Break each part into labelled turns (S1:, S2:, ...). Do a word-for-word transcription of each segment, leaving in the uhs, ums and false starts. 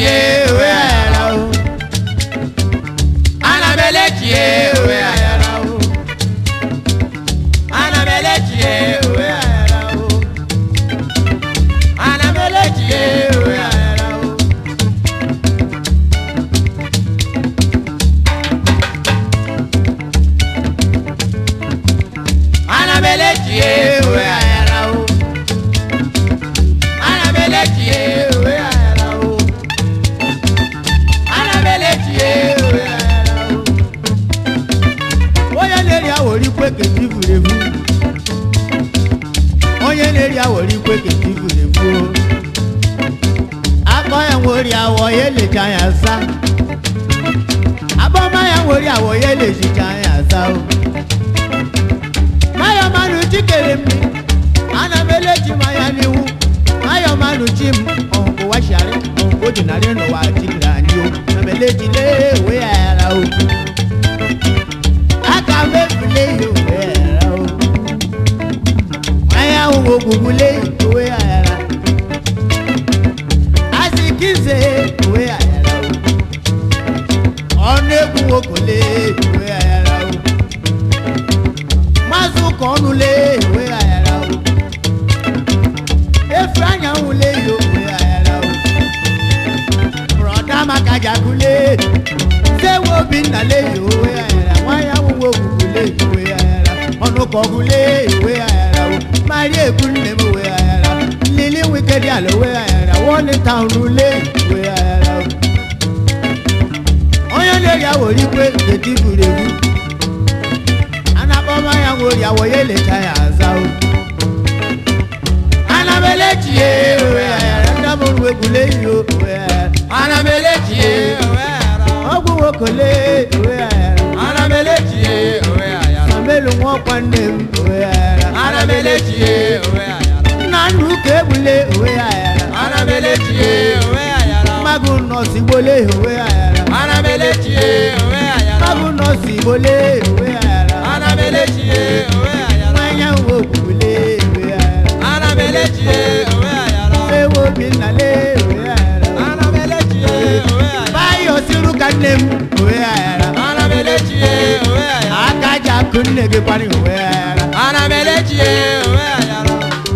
S1: chie we ayara o. Anabele chie we ayara o. Anabele chie we ayara o. Anabele chie we ayara o. Anabele chie we ayara o. Anabele chie we ayara o. Anabele chie we ayara o. Oya leri awori pe ke ti furefu. Oya leri awori pe ke ti furefu. Akọ en wori awo ye le jaya sa. Abo ma ya wori awo ye le ji jaya sa o. Mayo manu chikere mi. Anabele chi maya niwu. Mayo manu chim onko wa share onko dinare no wa chikira ni o. Anabele chi le we ayara o. Aka me file yo we ayara o. Maya wo gugule we ayara. Asikize we ayara o. Oneku wo kole we ayara o. Mazu konule we ayara o. Efranya ule yo we ayara o. Broda makaja kule. Sewo binale yo we ayara. Waya wo gugule we ayara. Onu kogule we ayara o. Mari ekunle mo we ayara. Lili wicked yalo we ayara. One town ule we ayara o. Oyo le ya wo ri pe de ti burebu. Anaboma ya wo ya wo ye le taya za o. Anabele chie we ayara. Ndabo we gule yo we ayara. Anabele chie we ayara. Ogun wo kole we ayara. Anabele chie we ayara. Melu mo kwanem we ayara. Anabele chie we ayara. Nanu kebule we ayara. Anabele chie we ayara. Magu no si bole we ayara. Anabele chie we ayara. Magu no si bole we ayara. Anabele chie we ayara. Manya wo bule we ayara. Anabele chie we ayara. Ewo binale we ayara. Anabele chie we ayara. Bayo siru kanem we ayara. Anabele chie we ayara. Akaja kunne ge pani we ayara. Anabele chie we ayara.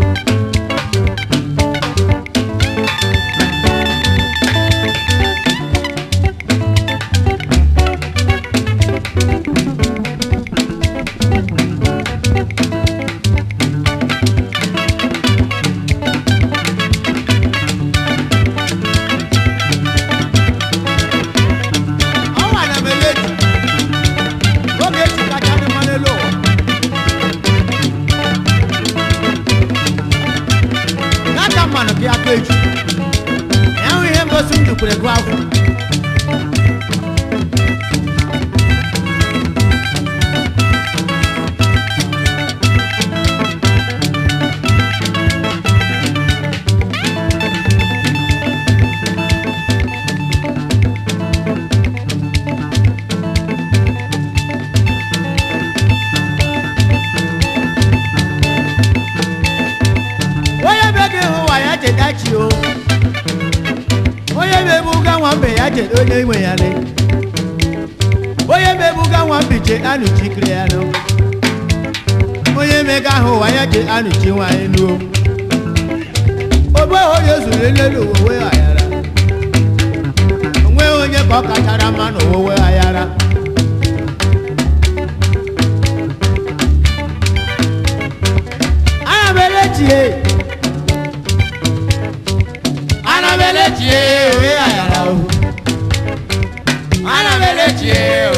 S1: Oye bebuga wambe yaje onye nwe ya le. Oye bebuga wambije anu chikre ya no. Oye mega ho wa yaje anu chiwa enu. Obo ho Yesu lelelo we ayara. Onwe onye ko katara manu we ayara. Anabele chie. Anabele chie we ayara o. Anabele chie